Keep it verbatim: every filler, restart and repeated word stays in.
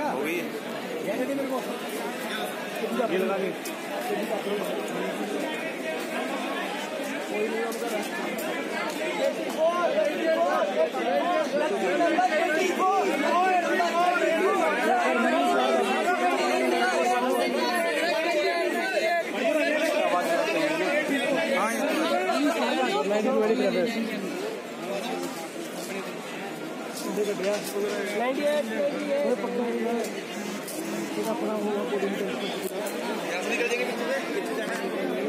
हो गई मेरे को ये लगा के कोई नहीं उनका